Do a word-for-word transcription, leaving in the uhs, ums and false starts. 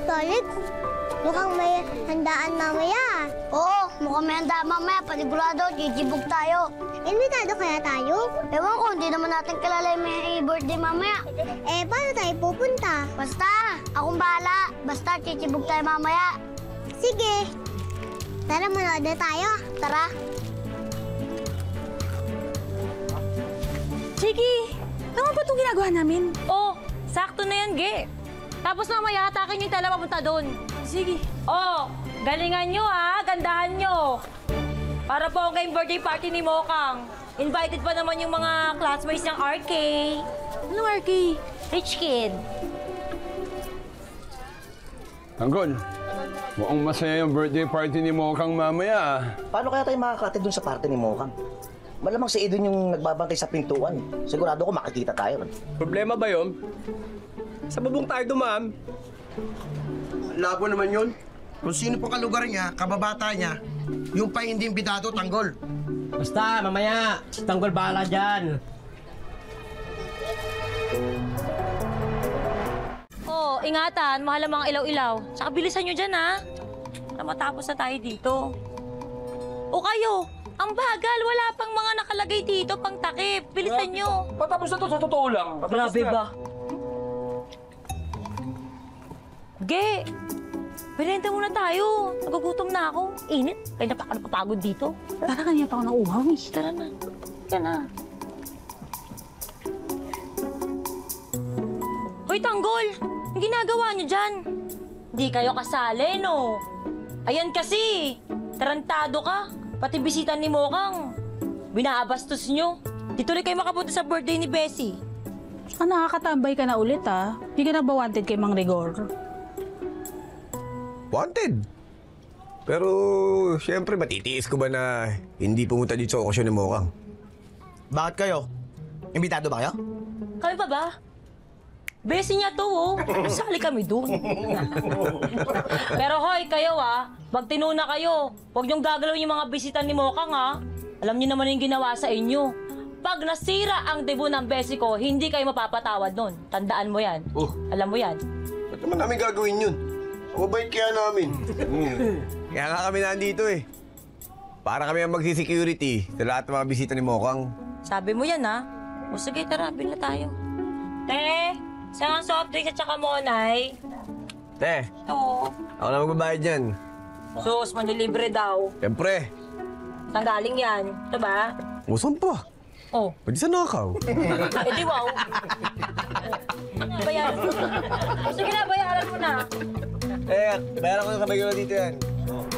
Tolix, mukhang may handaan mamaya. Oo, mukhang may handaan mamaya. Panigurado, jijibog tayo. Invitado kaya tayo? Ewan ko, hindi naman natin kilala yung may birthday mamaya. Eh, paano tayo pupunta? Basta, akong bahala. Basta, jijibog tayo mamaya. Sige. Tara, manood na tayo. Tara. Sige, tama ba itong ginagawa namin? Oh, sakto na yan, Ge. Tapos mamaya, hatakin niyo yung tala papunta doon. Sige. Oh, galingan nyo ha, gandahan nyo. Para po kayong birthday party ni Mokang. Invited pa naman yung mga classmates ng R K. Anong R K? Rich kid. Tanggol, mukhang masaya yung birthday party ni Mokang mamaya. Paano kaya tayo makakatid dun sa party ni Mokang? Malamang si Edwin yung nagbabantay sa pintuan. Sigurado ko makikita tayo. Problema ba yun? Sa bubong tayo dumaan. Labo naman yun. Kung sino po kalugar niya, kababata niya, yung pa hindi imbitado, tanggol. Basta, mamaya. Si Tanggol bahala dyan. Oh, ingatan, mahal ang mga ilaw-ilaw. Tsaka bilisan nyo dyan ha. Para matapos na tayo dito. O kayo, ang bagal, wala pang mga nakalagay dito, pang takip. Bilisan nyo. Patapos na to, sa totoo lang. Grabe ba? Ge, merenda muna tayo. Nagugutom na ako. Init. Kaya na pa ako napapagod dito. Tara, kanina pa ako ng uhaw eh. Tara na. Tara na. Hoy, Tanggol! Ang ginagawa niyo dyan? Di kayo kasali, no? Ayan kasi. Tarantado ka. Pati bisita ni Mokang. Binaabastos nyo. Di tuloy kayo makapunta sa birthday ni Bessie. Ah, nakakatambay ka na ulit ah. Hindi ka na ba wanted kay Mang Rigor? Wanted. Pero, siyempre, matitiis ko ba na hindi pumunta dito sa okasyon ni Mokang? Bakit kayo? Imbitado ba kayo? Kami pa ba? Bessie niya to, oh. Sali kami dun. Pero hoy, kayo ah, magtinuna kayo. Huwag niyong gagalawin yung mga bisita ni Mokang, ha? Alam niyo naman yung ginawa sa inyo. Pag nasira ang debut ng Bessie ko, hindi kayo mapapatawad nun. Tandaan mo yan. Oh. Alam mo yan. Ba't naman namin gagawin yun? Mabait kaya namin. Hmm. Kaya nga kami nandito eh. Para kami ang magsi-security sa lahat ng mga bisita ni Mokang. Sabi mo yan, ha? O sige, tara, bilhin na tayo. Te, saan ang soft drinks at saka monay? Te, Oo. ako na magbabayad dyan. Sus, manlilibre daw. Siyempre, Saan galing yan? Ito ba? usan pa. Oh. Pwede sa nakaw. Eh di wow. Bayaran mo. O sige na, bayaran mo na. Eh, bayaran ko na kabay ko na dito yan.